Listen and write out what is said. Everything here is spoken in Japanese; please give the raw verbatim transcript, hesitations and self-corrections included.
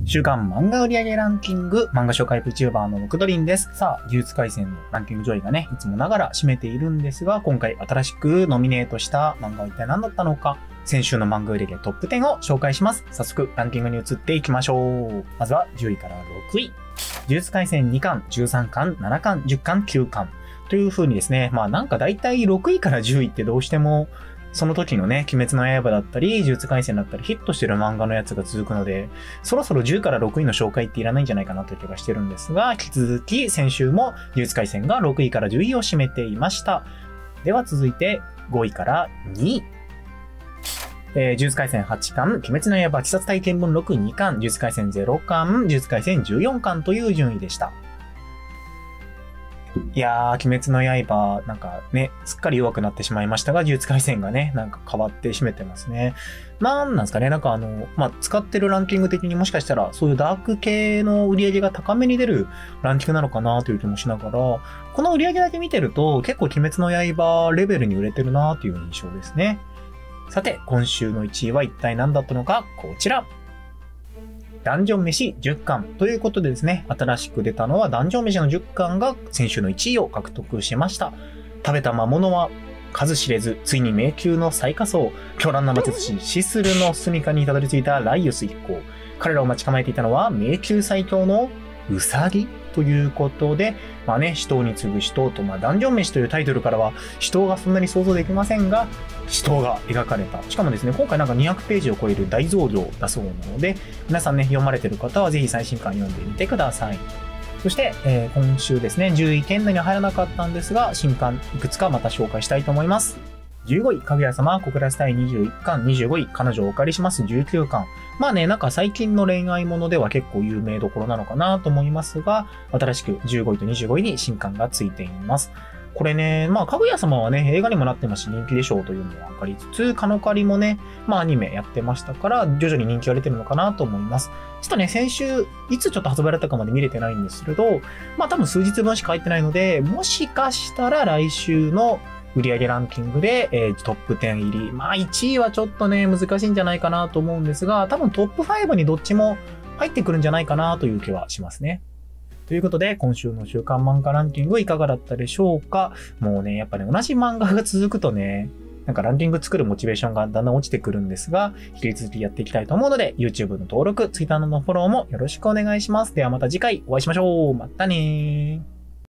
週刊漫画売上ランキング、漫画紹介 VTuber のムクドリンです。さあ、呪術廻戦のランキング上位がね、いつもながら占めているんですが、今回新しくノミネートした漫画は一体何だったのか、先週の漫画売上トップじゅうを紹介します。早速、ランキングに移っていきましょう。まずはじゅういからろくい。呪術廻戦にかん、じゅうさんかん、ななかん、じゅっかん、きゅうかん。という風にですね、まあなんかだいたいろくいからじゅういってどうしても、その時のね、鬼滅の刃だったり、呪術廻戦だったり、ヒットしてる漫画のやつが続くので、そろそろじゅうからろくいの紹介っていらないんじゃないかなという気がしてるんですが、引き続き先週も呪術廻戦がろくいからじゅういを占めていました。では続いてごいからにい。えー、呪術廻戦はちかん、鬼滅の刃、鬼殺隊見聞録にかん、呪術廻戦ゼロかん、呪術廻戦じゅうよんかんという順位でした。いやー、鬼滅の刃、なんかね、すっかり弱くなってしまいましたが、呪術廻戦がね、なんか変わって占めてますね。なんなんですかね、なんかあの、まあ、使ってるランキング的にもしかしたら、そういうダーク系の売り上げが高めに出るランキングなのかなという気もしながら、この売り上げだけ見てると、結構鬼滅の刃レベルに売れてるなという印象ですね。さて、今週のいちいは一体何だったのか、こちら。ダンジョン飯じゅっかんということでですね、新しく出たのはダンジョン飯のじゅっかんが先週のいちいを獲得しました。食べた魔物は数知れず、ついに迷宮の最下層、狂乱な魔術師シスルの住処にたどり着いたライオス一行。彼らを待ち構えていたのは迷宮最強のウサギということで、まあね、死闘に次ぐ死闘と、まあダンジョン飯というタイトルからは死闘がそんなに想像できませんが、死闘が描かれた。しかもですね、今回なんかにひゃくページを超える大増量だそうなので、皆さんね、読まれてる方はぜひ最新刊読んでみてください。そして、えー、今週ですね、じゅうい圏内に入らなかったんですが、新刊いくつかまた紹介したいと思います。じゅうごい、かぐや様、小倉ス隊にじゅういっかん、にじゅうごい、彼女をお借りしますじゅうきゅうかん。まあね、なんか最近の恋愛ものでは結構有名どころなのかなと思いますが、新しくじゅうごいとにじゅうごいに新刊がついています。これね、まあ、かぐや様はね、映画にもなってますし人気でしょうというのもわかりつつ、カノカリもね、まあアニメやってましたから、徐々に人気が出てるのかなと思います。ちょっとね、先週、いつちょっと発売だったかまで見れてないんですけど、まあ多分数日分しか入ってないので、もしかしたら来週の売上ランキングで、えー、トップじゅう入り。まあいちいはちょっとね、難しいんじゃないかなと思うんですが、多分トップごにどっちも入ってくるんじゃないかなという気はしますね。ということで、今週の週刊漫画ランキングいかがだったでしょうか。もうね、やっぱね、同じ漫画が続くとね、なんかランキング作るモチベーションがだんだん落ちてくるんですが、引き続きやっていきたいと思うので、YouTube の登録、Twitter のフォローもよろしくお願いします。ではまた次回お会いしましょう。またねー。